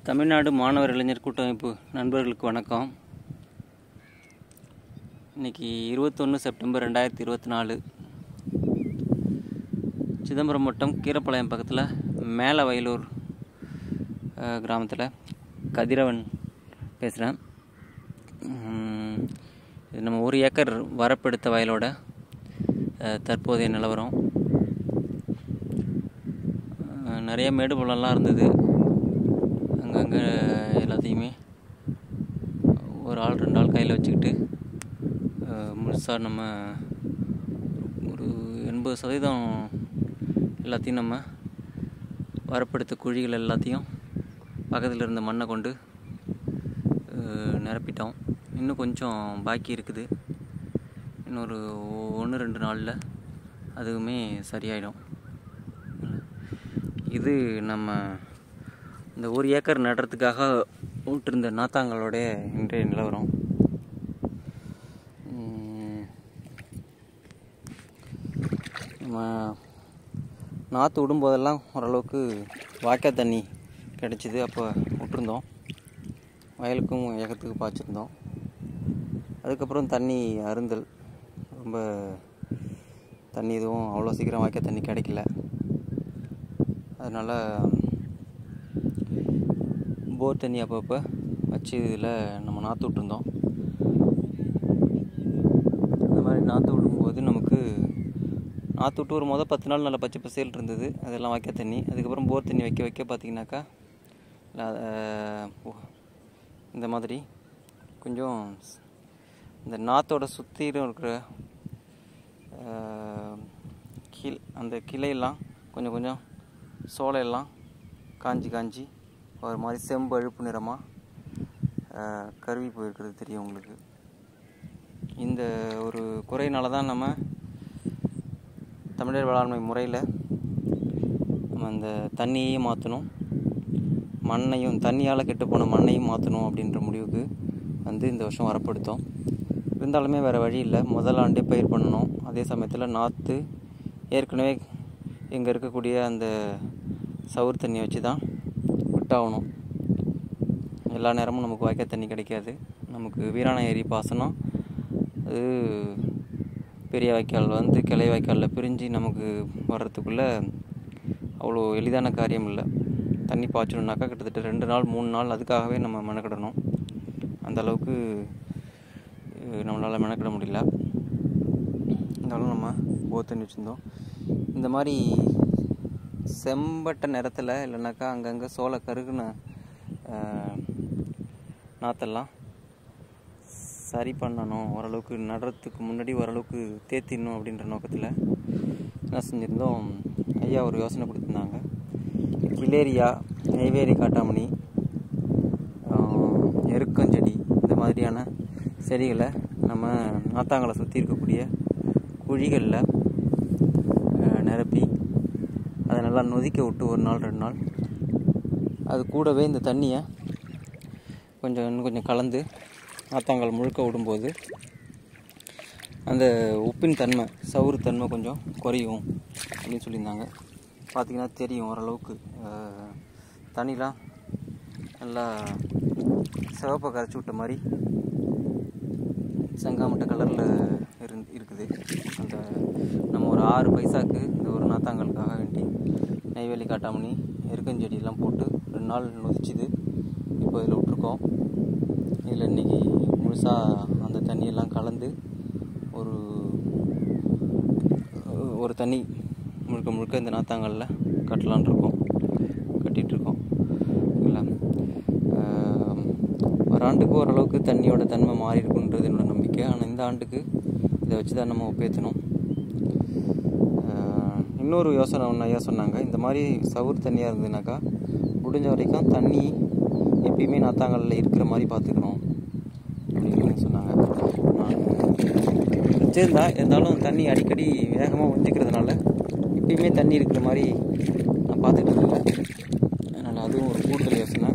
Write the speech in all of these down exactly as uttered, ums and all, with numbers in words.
தமிழ்நாடு மாணவர் இளைஞர் கூட்டமைப்பு நண்பர்களுக்கு வணக்கம். இன்றைக்கி இருபத்தொன்று செப்டம்பர் ரெண்டாயிரத்தி இருபத்தி நாலு சிதம்பரம் வட்டம் கீரப்பாளையம் பக்கத்தில் மேல வயலூர் கிராமத்தில் கதிரவன் பேசுகிறேன். இது நம்ம ஒரு ஏக்கர் வரப்பெடுத்த வயலோட தற்போதைய நிலவரம். நிறைய மேடு பள்ளம்லாம் இருந்தது. அங்கங்கே எல்லாத்தையுமே ஒரு ஆள் ரெண்டு ஆள் கையில் வச்சுக்கிட்டு முழுசாக நம்ம ஒரு எண்பது சதவீதம் எல்லாத்தையும் நம்ம வரப்படுத்த குழிகள் எல்லாத்தையும் பக்கத்தில் இருந்த மண்ணை கொண்டு நிரப்பிட்டோம். இன்னும் கொஞ்சம் பாக்கி இருக்குது. இன்னொரு ஒன்று ரெண்டு நாளில் அதுவுமே சரியாயிடும். இது நம்ம இந்த ஒரு ஏக்கர் நடுறதுக்காக விட்டுருந்த நாத்தாங்களோட இன்றைய நிலவரம். நம்ம நாற்று விடும்போதெல்லாம் ஓரளவுக்கு வாய்க்கால் தண்ணி கிடச்சிது. அப்போ விட்டுருந்தோம், வயலுக்கும் ஏக்கத்துக்கு பாய்ச்சிருந்தோம். அதுக்கப்புறம் தண்ணி அருந்தல், ரொம்ப தண்ணி எதுவும் அவ்வளோ சீக்கிரம் வாய்க்கால் தண்ணி கிடைக்கல. அதனால் போர் தண்ணி அப்பப்போ வச்சு இதில் நம்ம நாற்று விட்டுருந்தோம். அந்த மாதிரி நாற்று விடும்போது நமக்கு நாற்று விட்டு ஒரு மொதல் பத்து நாள் நல்லா பச்சை பசேல் இருந்தது. அதெல்லாம் வாய்க்கால் தண்ணி. அதுக்கப்புறம் போர் தண்ணி வைக்க வைக்க பார்த்திங்கனாக்கா இந்த மாதிரி கொஞ்சம் இந்த நாற்றோட சுற்றிலும் இருக்கிற கீழ் அந்த கிளையெல்லாம் கொஞ்சம் கொஞ்சம் சோலையெல்லாம் காஞ்சி காஞ்சி ஒரு மாதிரி செம்பழுப்பு நிறமாக கருவி போயிருக்கிறது தெரியும் உங்களுக்கு. இந்த ஒரு குறையினால தான் நம்ம தமிழர் வேளாண்மை முறையில் நம்ம அந்த தண்ணியையும் மாற்றணும், மண்ணையும் தண்ணியால் கெட்டு போன மண்ணையும் மாற்றணும் அப்படின்ற முடிவுக்கு வந்து இந்த வருஷம் வரப்படுத்தோம். இருந்தாலுமே வேறு வழி இல்லை, முதல் ஆண்டே பயிர் பண்ணணும். அதே சமயத்தில் நாற்று ஏற்கனவே இங்கே இருக்கக்கூடிய அந்த சவுறு தண்ணி வச்சு தான் விட்டாகணும். எல்லா நேரமும் நமக்கு வாய்க்கால் தண்ணி கிடைக்காது. நமக்கு வீராண ஏரி பாசனம் அது பெரிய வாய்க்கால் வந்து கிளை வாய்க்காலில் பிரிஞ்சு நமக்கு வர்றதுக்குள்ளே அவ்வளோ எளிதான காரியம் இல்லை. தண்ணி பாய்ச்சணுன்னாக்கா கிட்டத்தட்ட ரெண்டு நாள் மூணு நாள் அதுக்காகவே நம்ம மெனக்கிடணும். அந்த அளவுக்கு நம்மளால் மெனக்கிட முடியல. இருந்தாலும் நம்ம போர் தண்ணி வச்சுருந்தோம். இந்த மாதிரி செம்பட்ட நிறத்தில் இல்லைனாக்கா அங்கங்கே சோளை கருகுன நாற்றெல்லாம் சரி பண்ணணும், ஓரளவுக்கு நடுறதுக்கு முன்னாடி ஓரளவுக்கு தேத்திடணும் அப்படின்ற நோக்கத்தில் என்ன செஞ்சுருந்தோம். ஐயா ஒரு யோசனை கொடுத்துருந்தாங்க. கிளேரியா, நெய்வேலி காட்டாமணி, எருக்கஞ்செடி, இந்த மாதிரியான செடிகளை நம்ம நாத்தாங்களை சுற்றி இருக்கக்கூடிய குழிகளில் நிரப்பி அதை நல்லா நொதிக்க விட்டு ஒரு நாள் ரெண்டு நாள் அது கூடவே இந்த தண்ணியை கொஞ்சம் இன்னும் கொஞ்சம் கலந்து நாத்தாங்கால் முழுக்க விடும்போது அந்த உப்பின் தன்மை, சவுறு தன்மை கொஞ்சம் குறையும் அப்படின்னு சொல்லியிருந்தாங்க. பார்த்திங்கன்னா தெரியும், ஓரளவுக்கு தண்ணிலாம் நல்லா சிவப்பை கரைச்சி விட்ட மாதிரி செங்காமட்ட கலரில் இரு இருக்குது அந்த நம்ம ஒரு ஆறு பைசாவுக்கு இந்த ஒரு நாத்தாங்களுக்காக வேண்டி நெய்வேலி காட்டாமணி, எருக்கஞ்செடியெல்லாம் போட்டு ரெண்டு நாள் நொதிச்சுது. இப்போ இதில் விட்ருக்கோம். இதில் இன்றைக்கி முழுசாக அந்த தண்ணியெல்லாம் கலந்து ஒரு ஒரு தண்ணி முழுக்க முழுக்க இந்த நாத்தாங்களில் கட்டலான் இருக்கோம், கட்டிகிட்ருக்கோம். இல்லை ஒரு ஆண்டுக்கு ஓரளவுக்கு தண்ணியோட தன்மை மாறி இருக்குன்றது என்னோடய நம்பிக்கை. ஆனால் இந்த ஆண்டுக்கு இதை வச்சு தான் நம்ம ஒப்பேற்றணும். இன்னொரு யோசனை ஒன்று ஐயா சொன்னாங்க. இந்த மாதிரி சவுறு தண்ணியாக இருந்ததுனாக்கா முடிஞ்ச வரைக்கும் தண்ணி எப்பயுமே நாத்தாங்கல்ல இருக்கிற மாதிரி பார்த்துக்கணும் அப்படின்னு சொன்னாங்க. வச்சுருந்தா இருந்தாலும் தண்ணி அடிக்கடி வேகமாக உறிஞ்சிக்கிறதுனால எப்பயுமே தண்ணி இருக்கிற மாதிரி நான் பார்த்துட்டு இருக்கேன். அதனால் அதுவும் ஒரு கூடுதல் யோசனை.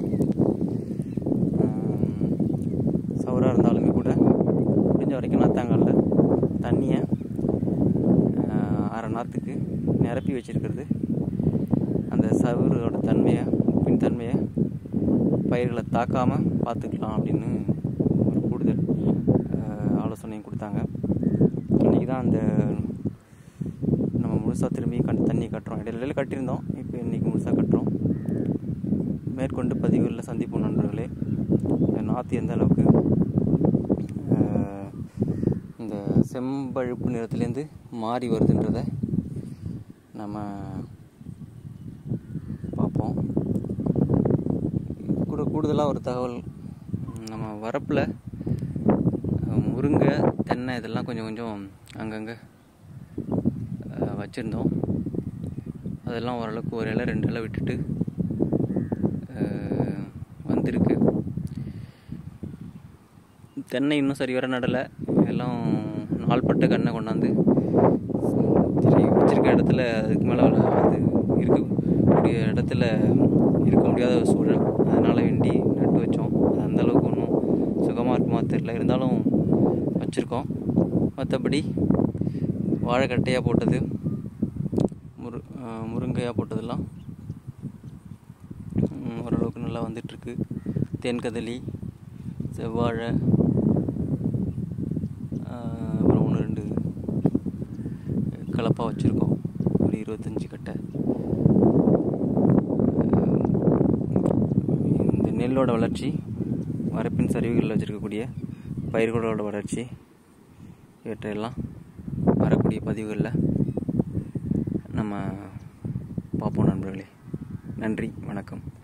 சவுறாக இருந்தாலுமே கூட முடிஞ்ச வரைக்கும் நாத்தாங்கல்ல தண்ணியை அரை நாற்றுக்கு நிரப்பி வச்சுருக்கிறது அந்த சவுரோட தன்மையை, உப்பின் தன்மையை பயிர்களை தாக்காமல் பார்த்துக்கலாம் அப்படின்னு ஒரு கூடுதல் ஆலோசனையும் கொடுத்தாங்க. இன்றைக்கி தான் அந்த நம்ம முழுசாக திரும்பி கண் தண்ணி கட்டுறோம். இடையில கட்டியிருந்தோம், இப்போ இன்றைக்கி முழுசாக கட்டுறோம். மேற்கொண்டு பதிவுகளில் சந்திப்போம் நண்பர்களே. நாற்று எந்த அளவுக்கு இந்த செம்பழுப்பு நிறத்துலேருந்து மாறி வருதுன்றதை நம்ம பார்ப்போம். கூட கூடுதலாக ஒரு தகவல், நம்ம வரப்பில் முருங்கை, தென்னை இதெல்லாம் கொஞ்சம் கொஞ்சம் அங்கங்கே வச்சுருந்தோம். அதெல்லாம் ஓரளவுக்கு ஒரு இலை ரெண்டு இலை விட்டுட்டு வந்திருக்கு. தென்னை இன்னும் சரி வர நடலை. எல்லாம் நாள்பட்ட கண்ணை கொண்டாந்து சரி வச்சுருக்க இடத்துல அதுக்கு மேலே அது இருக்கக்கூடிய இடத்துல இருக்க முடியாத ஒரு சூழல். அதனால் வேண்டி நட்டு வச்சோம். அது அந்தளவுக்கு ஒன்றும் சுகமாக இருக்குமா தெரியல, இருந்தாலும் வச்சுருக்கோம். மற்றபடி வாழைக்கட்டையாக போட்டது, முரு முருங்கையாக போட்டதெல்லாம் ஓரளவுக்கு நல்லா வந்துட்டுருக்கு. தேன்கதலி, செவ்வாழை, அப்புறம் ஒன்று ரெண்டு கலப்பாக வச்சுருக்கோம். ஒரு இருபத்தஞ்சி கட்டை. இந்த நெல்லோட வளர்ச்சி, வரப்பின் சரிவுகளில் வச்சுருக்கக்கூடிய பயிர்களோட வளர்ச்சி, இவற்றையெல்லாம் வரக்கூடிய பதிவுகளில் நம்ம பார்ப்போம் நண்பர்களே. நன்றி, வணக்கம்.